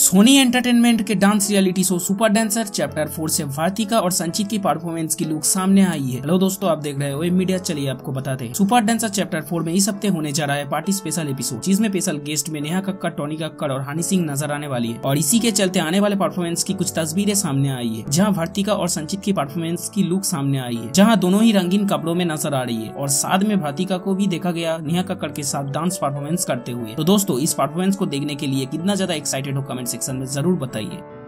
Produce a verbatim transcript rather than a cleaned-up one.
Soni entertainment के dance reality show super dancer chapter four से वार्तिका और संचित की परफॉर्मेंस की लुक सामने आई है। हेलो दोस्तों, आप देख रहे हो मीडिया। चलिए आपको बताते हैं, सुपर डांसर चैप्टर फोर में इस हफ्ते होने जा रहा है पार्टी स्पेशल एपिसोड, जिसमें स्पेशल गेस्ट में नेहा कक्कड़, टोनी कक्कड़ और हनी सिंह नजर आने वाली है। और इसी के चलते आने वाले परफॉर्मेंस की कुछ तस्वीरें सामने आई है, जहाँ वार्तिका और संचित की परफॉर्मेंस की लुक सामने आई है, जहाँ दोनों ही रंगीन कपड़ों में नजर आ रही है। और साथ में वार्तिका को भी देखा गया नेहा कक्कड़ के साथ डांस परफॉर्मेंस करते हुए। तो दोस्तों, इस परफॉर्मेंस को देखने के लिए कितना ज्यादा एक्साइटेड हो, कमेंट सेक्शन में जरूर बताइए।